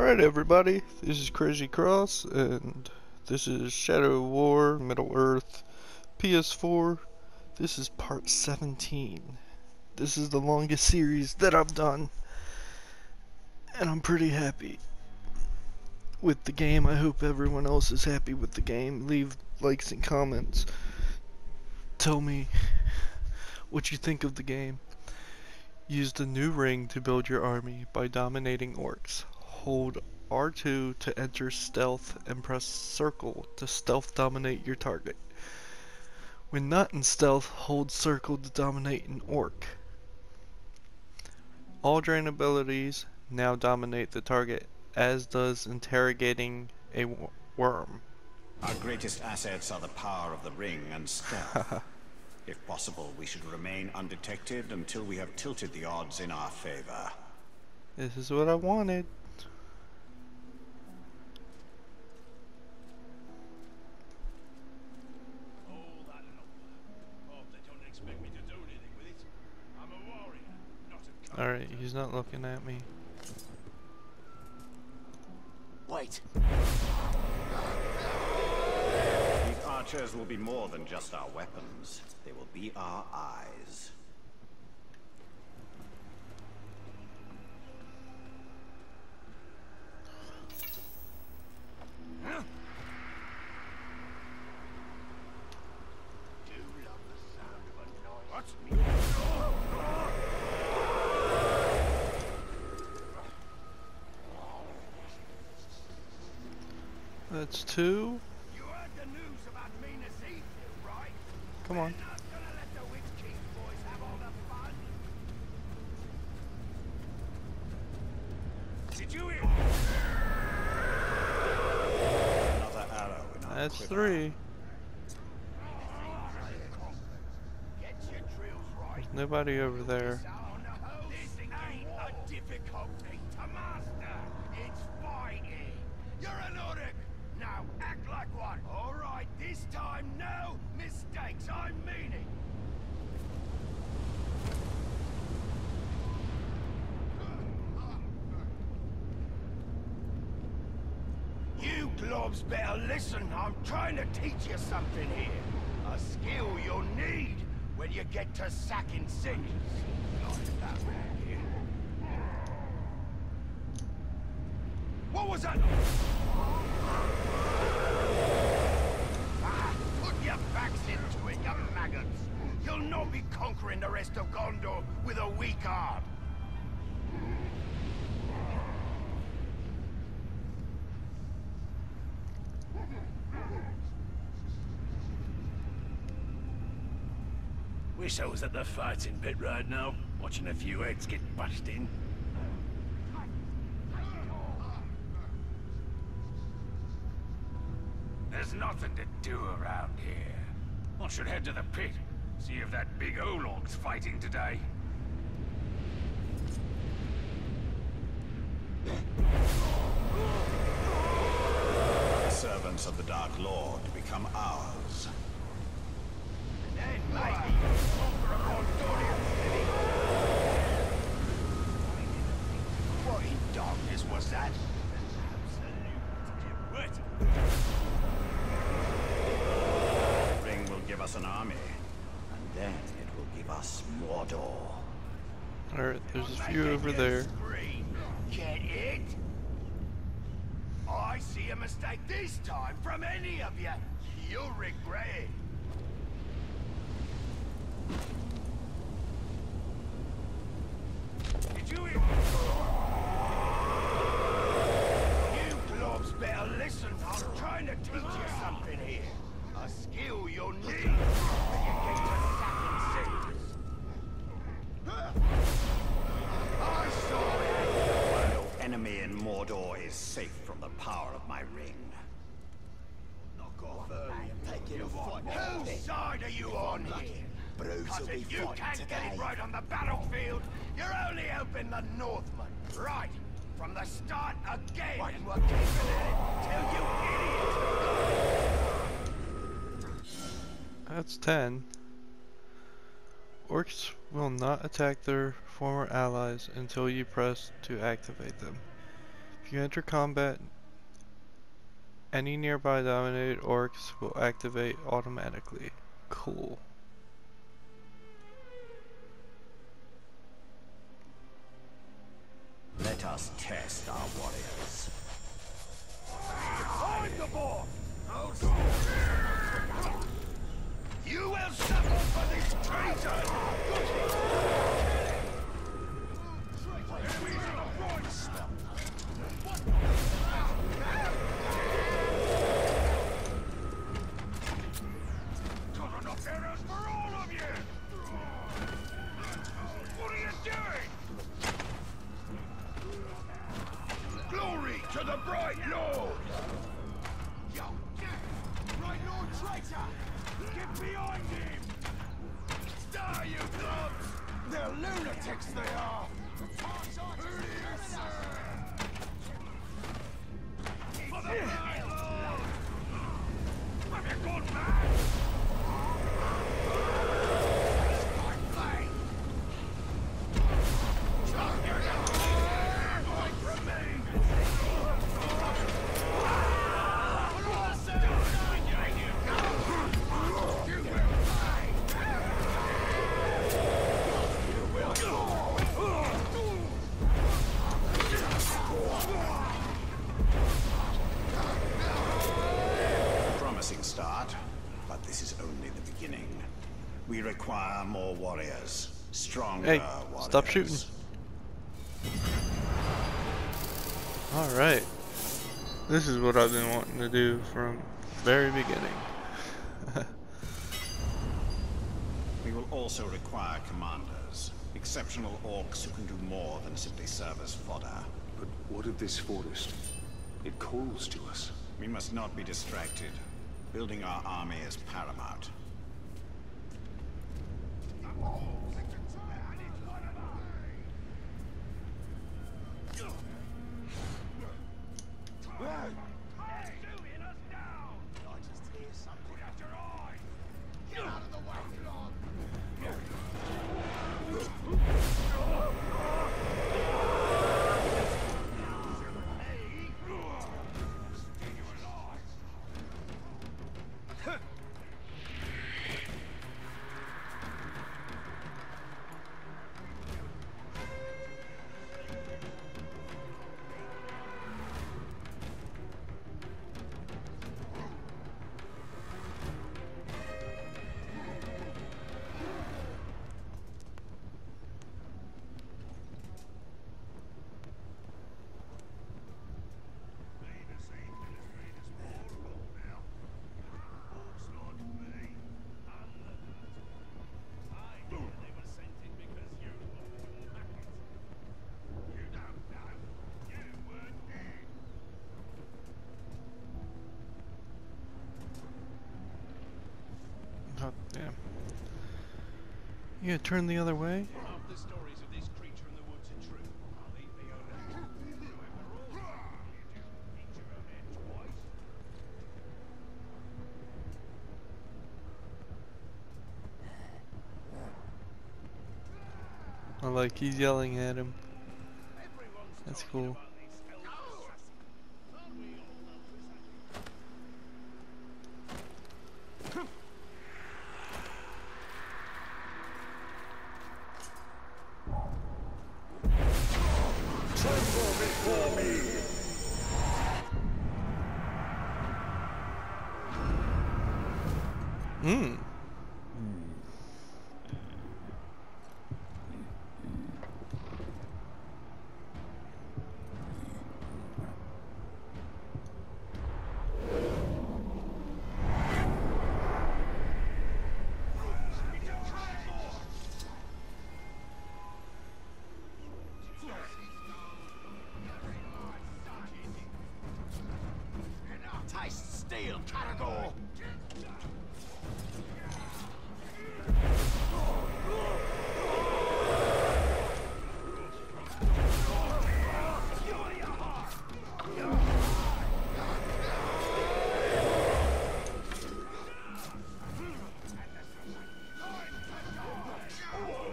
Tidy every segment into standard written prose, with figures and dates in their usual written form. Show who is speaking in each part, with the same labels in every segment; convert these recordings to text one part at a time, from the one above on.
Speaker 1: Alright everybody, this is Crazy Cross, and this is Shadow War, Middle Earth, PS4. This is part 17. This is the longest series that I've done, and I'm pretty happy with the game. I hope everyone else is happy with the game. Leave likes and comments. Tell me what you think of the game. Use the new ring to build your army by dominating orcs. Hold R2 to enter stealth and press circle to stealth dominate your target. When not in stealth, hold circle to dominate an orc. All drain abilities now dominate the target, as does interrogating a worm.
Speaker 2: Our greatest assets are the power of the ring and stealth. If possible, we should remain undetected until we have tilted the odds in our favor.
Speaker 1: This is what I wanted. Alright, he's not looking at me.
Speaker 3: Wait.
Speaker 2: These archers will be more than just our weapons. They will be our eyes.
Speaker 1: That's two.
Speaker 3: You heard the news about Minas Ithil, right?
Speaker 1: Come on.
Speaker 3: We're not gonna let the Witch King boys have all the fun. Did you hear?
Speaker 2: Another arrow in our
Speaker 1: That's
Speaker 2: quiver.
Speaker 1: three.
Speaker 3: Get your drills right.
Speaker 1: There's nobody over there.
Speaker 3: This ain't a difficult thing to master. It's fighting. You're an Uruk. Now act like one. All right, this time no mistakes. I mean it. You globs better listen. I'm trying to teach you something here. A skill you'll need when you get to sacking cities. Like that man here. What was that? Put your backs into it, you maggots. You'll not be conquering the rest of Gondor with a weak arm.
Speaker 4: Wish I was at the fighting pit right now, watching a few heads get bashed in. There's nothing to do around here. I should head to the pit, see if that big Olog's fighting today.
Speaker 2: The servants of the Dark Lord become ours.
Speaker 3: Then maybe you'll conquer a Gondorian city. What in darkness was that?
Speaker 4: Absolute
Speaker 2: The ring will give us an army, and then it will give us Mordor.
Speaker 1: Alright, there's a few over there.
Speaker 3: Scream. Get it? I see a mistake this time from any of you. You'll regret it. Did you hear? You globs better listen. I'm trying to teach you something here. A skill you'll need when you get to sacking cities. I saw it.
Speaker 2: No enemy in Mordor is safe from the power of my ring.
Speaker 3: Knock off early and take it a fight. Whose side are you on here? Because if you can't get it right on the battlefield, you're only helping the Northmen. Right, from the start again, and we're keeping at it till you idiots.
Speaker 1: That's 10. Orcs will not attack their former allies until you press to activate them. If you enter combat, any nearby dominated orcs will activate automatically. Cool.
Speaker 2: Let us test our warriors.
Speaker 3: Find the ball! You will suffer for this treason! Enemies on the right step! Got enough arrows for all of you! What are you doing? Glory to the Bright Lord! Bright Lord traitor! Get behind him! Die, you clubs! They're lunatics, they are! For the Bright Lord! Have you gone mad?
Speaker 2: Promising start, but this is only the beginning. We require more warriors. Stronger
Speaker 1: Hey,
Speaker 2: warriors.
Speaker 1: stop shooting. Alright. This is what I've been wanting to do from the very beginning.
Speaker 2: We will also require commanders. Exceptional orcs who can do more than simply serve as fodder.
Speaker 5: But what of this forest? It calls to us.
Speaker 2: We must not be distracted. Building our army is paramount.
Speaker 1: Oh, damn. You gonna turn the other way?
Speaker 3: The stories of this creature in the woods are true. Leave me alone. Eat your own head twice.
Speaker 1: I like he's yelling at him. That's cool. Hmm.
Speaker 3: Taste steel, Caragor!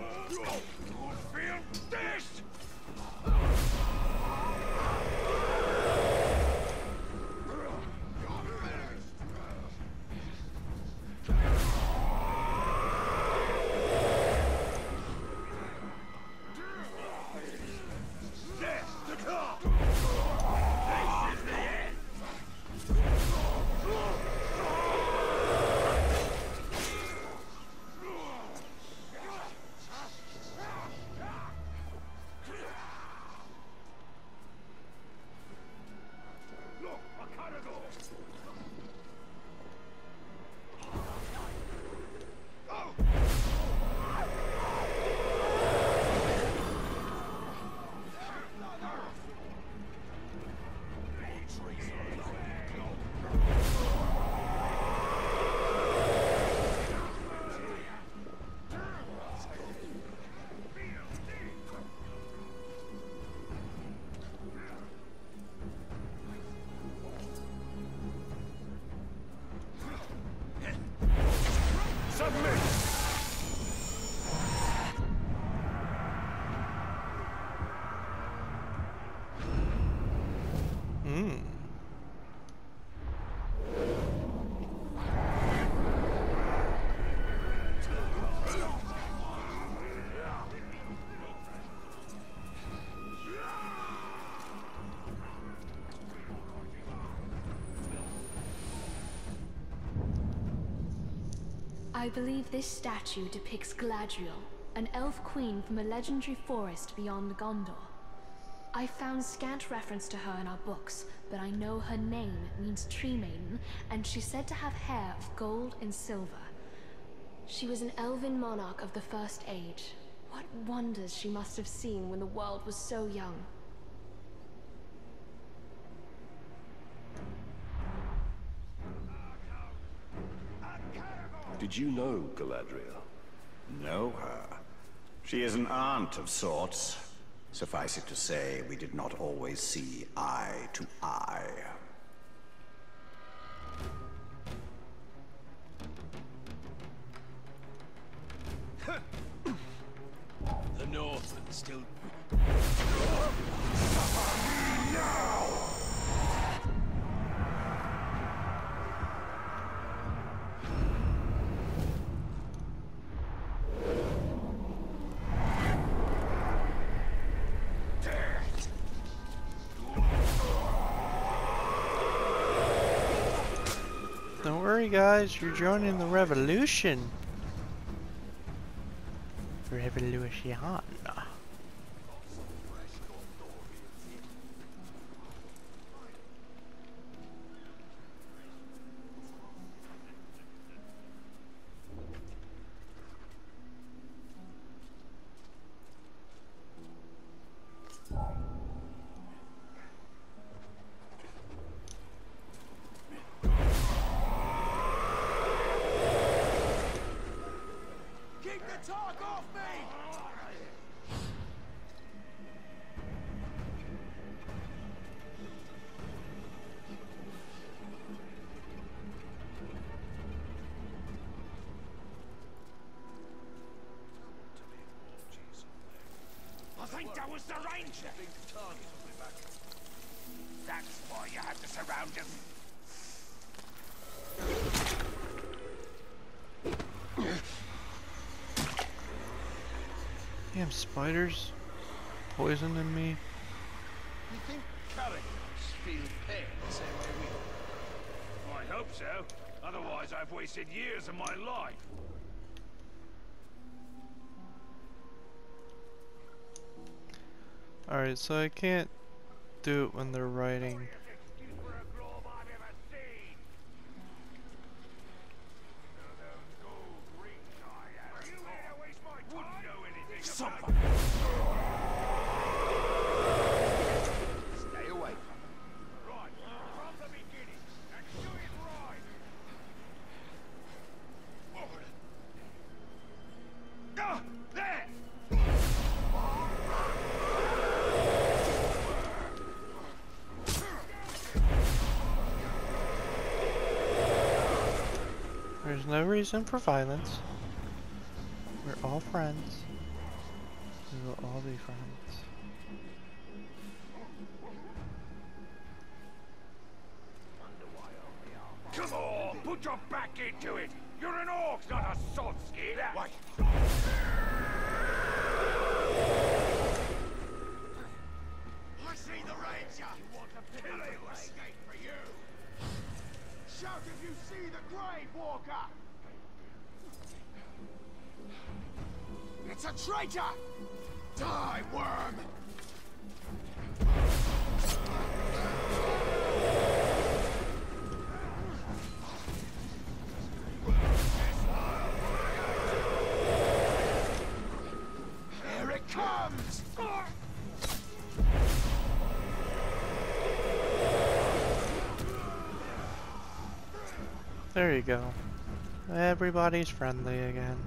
Speaker 3: Feel this!
Speaker 6: I believe this statue depicts Galadriel, an elf queen from a legendary forest beyond Gondor. I found scant reference to her in our books, but I know her name means Tree Maiden, and she's said to have hair of gold and silver. She was an elven monarch of the First Age. What wonders she must have seen when the world was so young.
Speaker 5: Did you know Galadriel?
Speaker 2: Know her? She is an aunt of sorts. Suffice it to say, we did not always see eye to eye.
Speaker 3: The Northmen still...
Speaker 1: Don't worry, guys, you're joining the revolution. Revolution.
Speaker 3: Keep the talk off me!
Speaker 4: I think that was the ranger. That's why you had to surround him.
Speaker 1: Damn spiders poisoning me.
Speaker 3: You think characters feel pain the same way we do?
Speaker 4: I hope so. Otherwise, I've wasted years of my life.
Speaker 1: Alright, so I can't do it when they're writing.
Speaker 3: Stay away from them.
Speaker 4: Right, from the beginning, and do it right. Ah, there!
Speaker 1: There's no reason for violence. We're all friends. We will all be friends.
Speaker 4: Come on, put your back into it. You're an orc, not a salt skeeter.
Speaker 3: Wait. I see the ranger! You want a pillow escape for you! Shout if you see the grave walker! It's a traitor! Die, worm! Here it comes!
Speaker 1: There you go. Everybody's friendly again.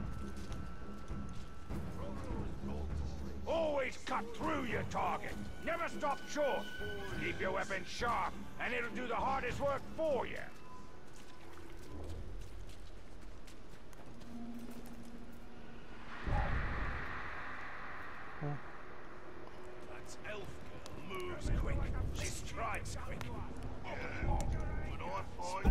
Speaker 4: Always cut through your target. Never stop short. Keep your weapon sharp, and it'll do the hardest work for you. That's elf girl moves quick. She strikes quick. When I find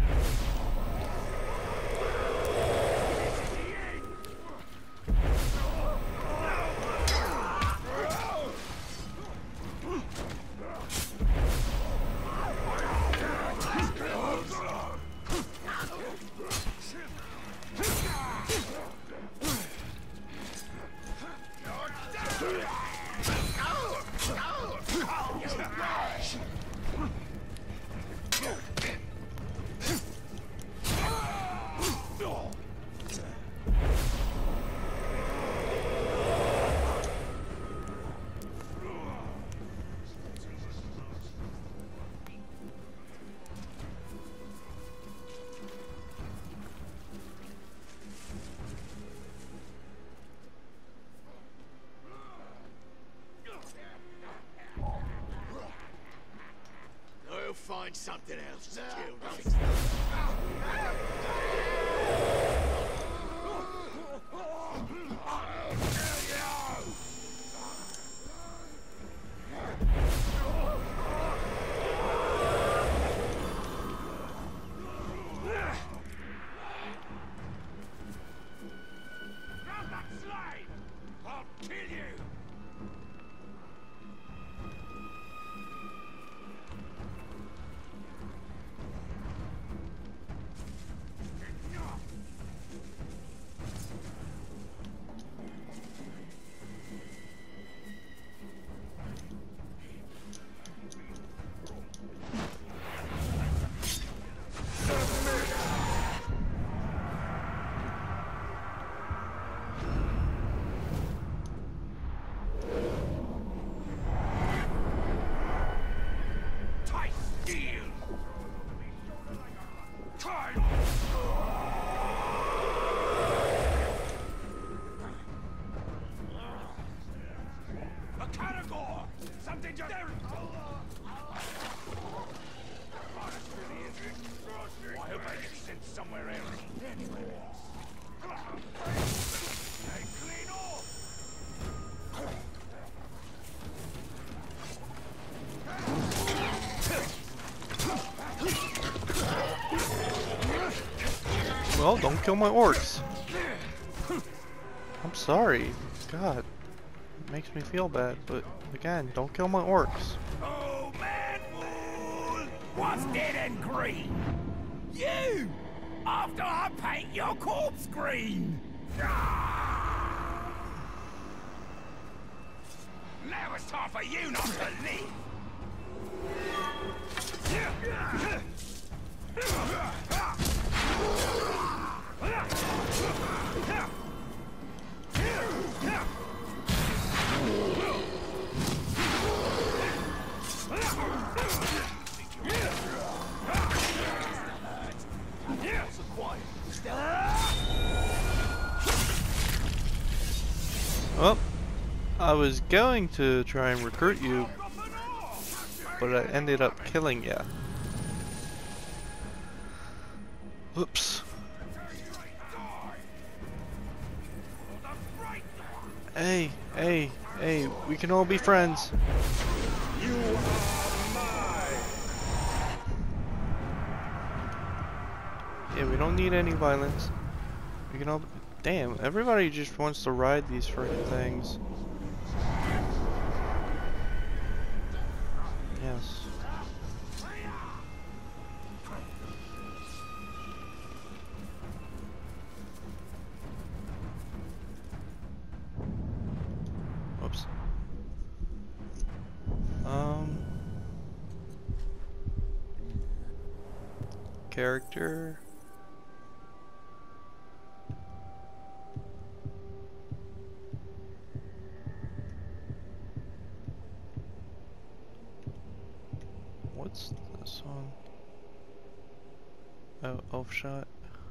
Speaker 3: find something else to kill.
Speaker 4: Grab that slave! I'll kill you! Tight steel! Time! A caragor! Something just there! Oh, that's really interesting. I hope I get sent somewhere else. Anywhere else. Hey, clean off!
Speaker 1: Well, don't kill my orcs. I'm sorry. God. It makes me feel bad, but again, don't kill my orcs.
Speaker 4: Oh, man, fool! What's dead and green? You! After I paint your corpse green! Ah! Now it's time for you not to live!
Speaker 1: Well, I was going to try and recruit you, but I ended up killing you. Whoops. Hey, hey, hey, we can all be friends.
Speaker 4: You are mine!
Speaker 1: Yeah, we don't need any violence. We can all... Damn, everybody just wants to ride these freaking things. Yes. Whoops. Character. What's this one? Oh, elf shot.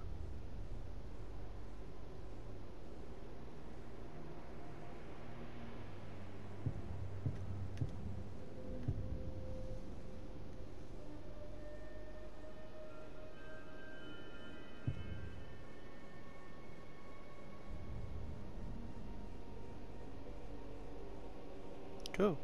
Speaker 1: Go.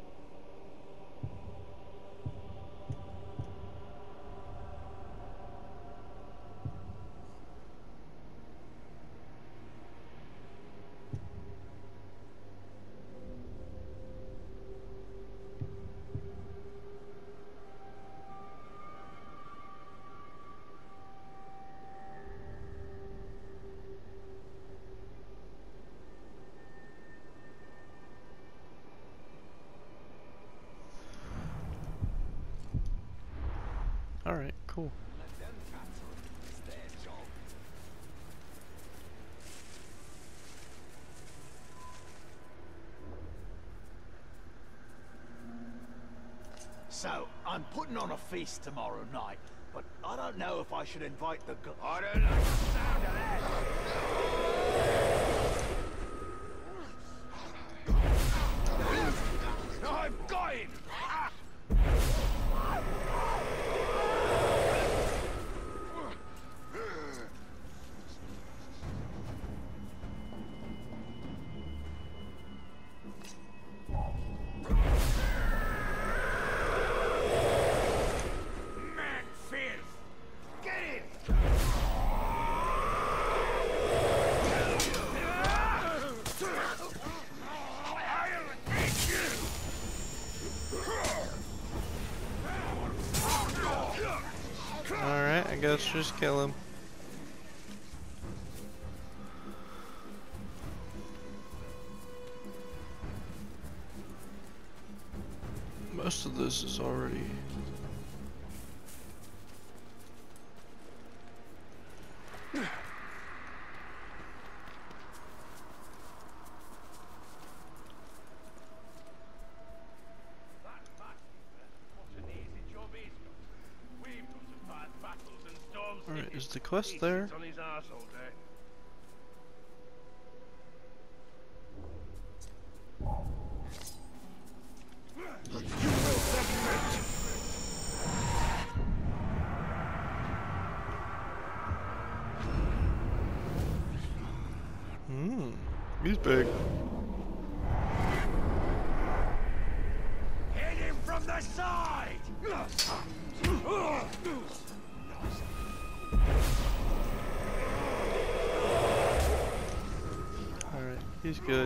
Speaker 1: Alright, cool.
Speaker 3: So, I'm putting on a feast tomorrow night, but I don't know if I should invite the...
Speaker 4: I don't like the sound of that! I've got him!
Speaker 1: Alright, I guess just kill him. Most of this is already... Alright, is the quest there? He's big.
Speaker 3: Hit him from the side!
Speaker 1: Alright, he's good.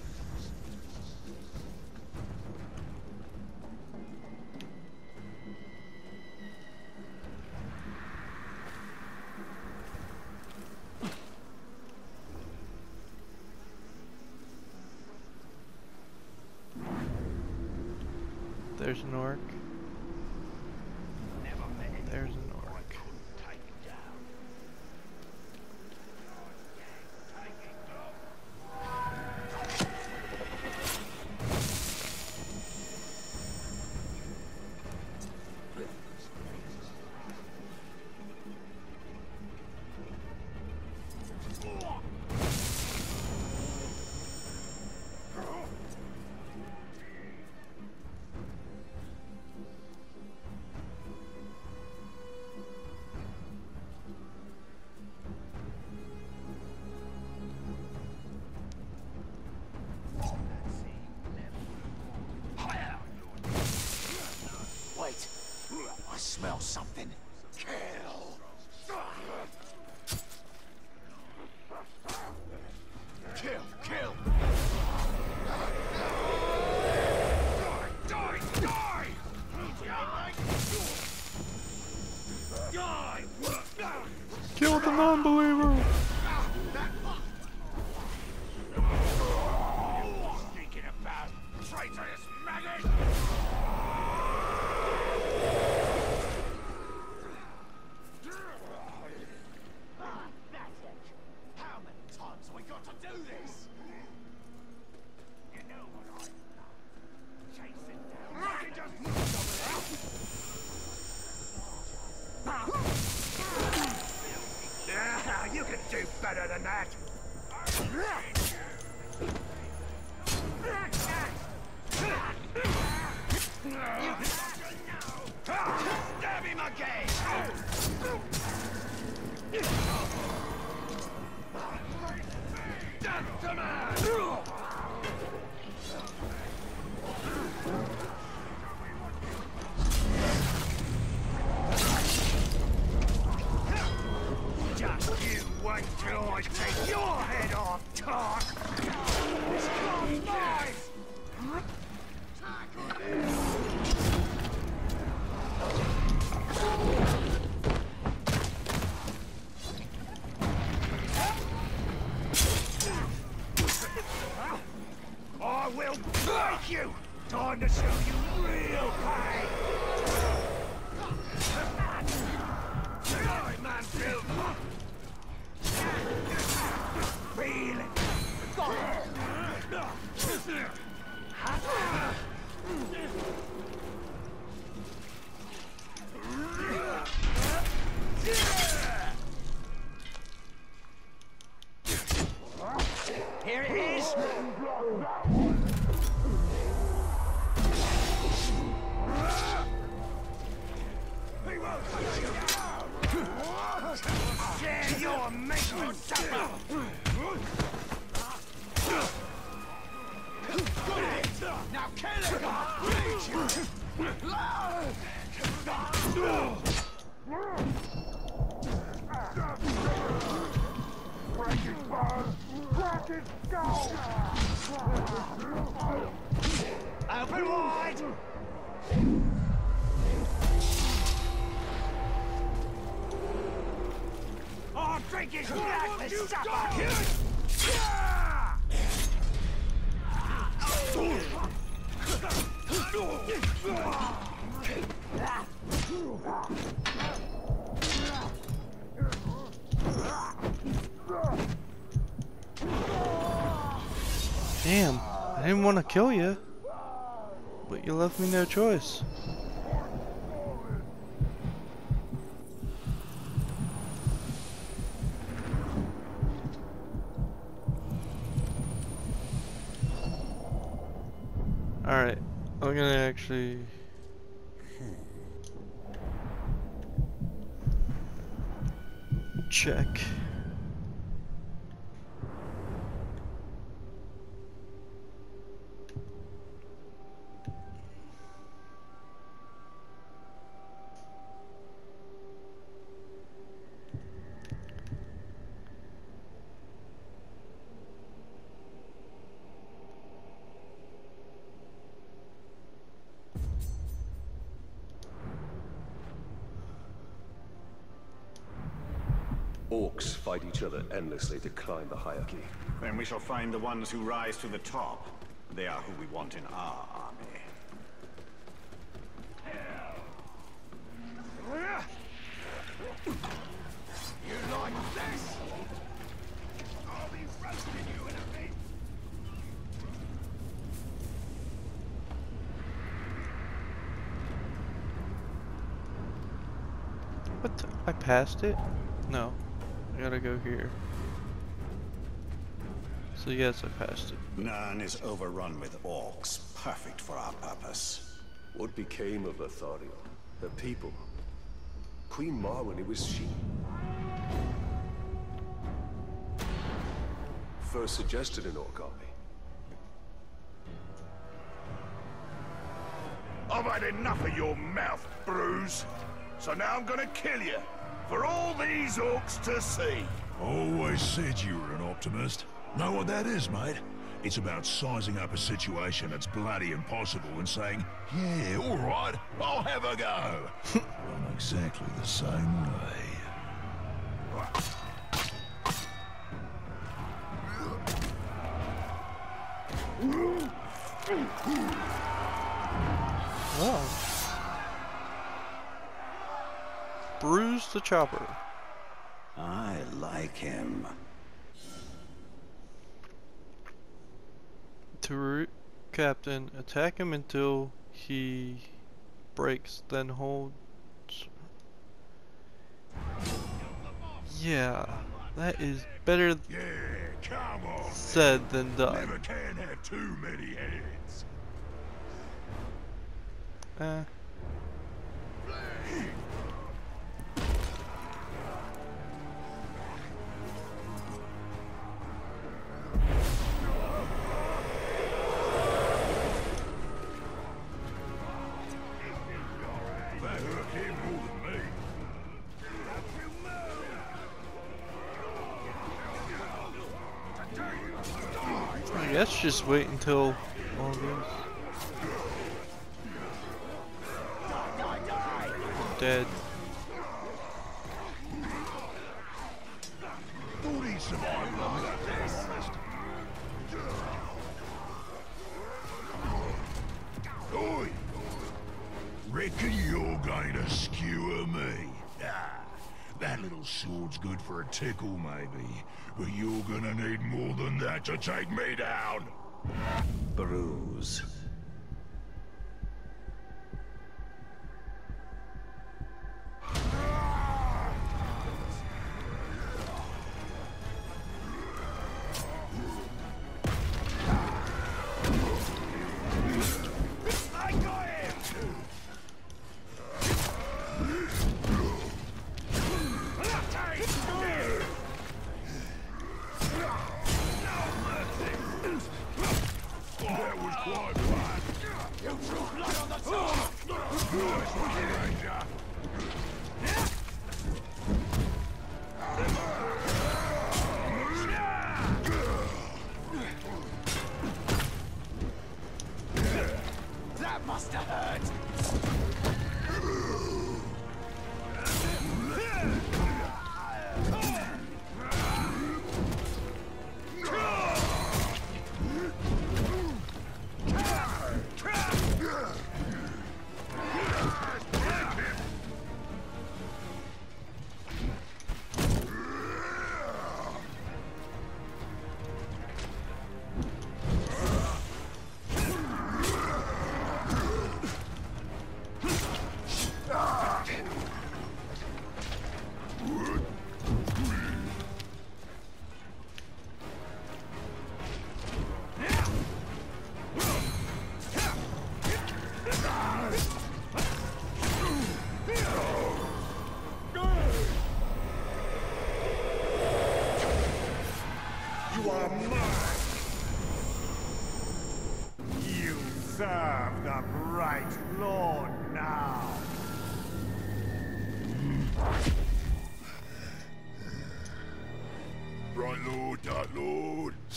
Speaker 1: There's an orc. There's an orc.
Speaker 3: Wait, I smell something. Kill! Kill, kill! Die, die! Die!
Speaker 1: Kill the non-believer!
Speaker 3: Thinking about traitorous maggot! How many times have we got to do this? You know what I love. Chasing down. I can just move over there. You can do better than that. Stab him again! Death to man! Just you wait till I take your head off, Tark! This can't mine! I will break you! Time to show you real pain! Die, Mansfield! Feel it! Here it is! Share your mate or supper! Now kill it! Break his bones! Crack his skull! Open wide! drink his blood for supper!
Speaker 1: Damn, I didn't want to kill you, but you left me no choice. Alright, I'm gonna actually... check.
Speaker 5: Orcs fight each other endlessly to climb the hierarchy.
Speaker 2: Then we shall find the ones who rise to the top. They are who we want in our army.
Speaker 3: You like this? I'll be roasting you in a bit.
Speaker 1: What the? I passed it? No. I gotta go here. So yes, I passed it.
Speaker 2: Nern is overrun with orcs, perfect for our purpose.
Speaker 5: What became of Lothariel? The people? Queen Marwen, it was she. First suggested an orc army.
Speaker 4: I've had enough of your mouth, Bruise. So now I'm gonna kill you. For all these orcs to see.
Speaker 7: Always said you were an optimist. Know what that is, mate? It's about sizing up a situation that's bloody impossible and saying, yeah, all right, I'll have a go. I'm exactly the same way.
Speaker 1: Wow. Bruise the Chopper.
Speaker 2: I like him.
Speaker 1: To Captain, attack him until he breaks, then hold. Yeah, that is better
Speaker 7: Yeah, come on.
Speaker 1: said than done.
Speaker 7: Never can have too many heads. That hurt him more than me.
Speaker 1: I guess just wait until all this. Dead.
Speaker 7: Thought he survived long enough, to be honest. Oi! Reckon you're going to skewer me? Ah, that little sword's good for a tickle, maybe. But you're gonna need more than that to take me down.
Speaker 2: Bruise.
Speaker 3: I got him!
Speaker 7: That was quite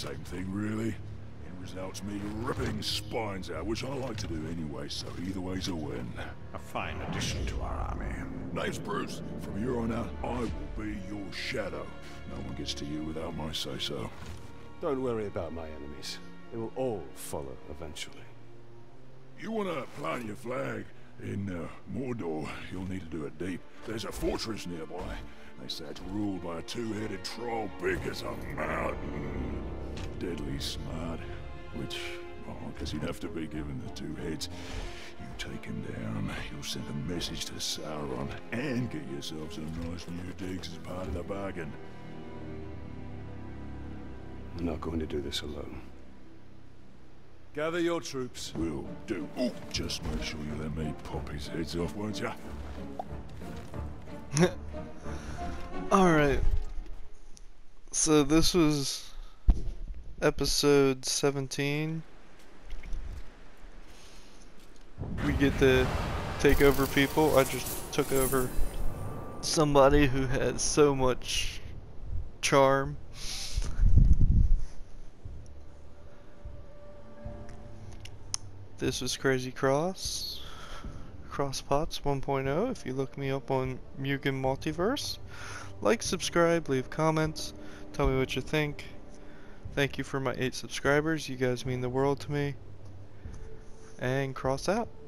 Speaker 7: same thing, really. End results me ripping spines out, which I like to do anyway, so either way's a win.
Speaker 2: A fine addition to our army.
Speaker 7: Name's Bruce. From here on out, I will be your shadow. No one gets to you without my say-so.
Speaker 5: Don't worry about my enemies. They will all follow eventually.
Speaker 7: You want to plant your flag in Mordor, you'll need to do it deep. There's a fortress nearby. They say it's ruled by a two-headed troll big as a mountain. Deadly smart, which, well, I guess he'd have to be given the two heads. You take him down, you'll send a message to Sauron, and get yourself some nice new digs as part of the bargain.
Speaker 5: I'm not going to do this alone. Gather your troops.
Speaker 7: Will do. Ooh, just make sure you let me pop his heads off, won't ya?
Speaker 1: Alright. So this was episode 17. We get to take over people. I just took over somebody who had so much charm. This was Crazy Cross. Crosspots 1.0. If you look me up on Mugen Multiverse. Like, subscribe, leave comments, tell me what you think. Thank you for my 8 subscribers. You guys mean the world to me. And cross out.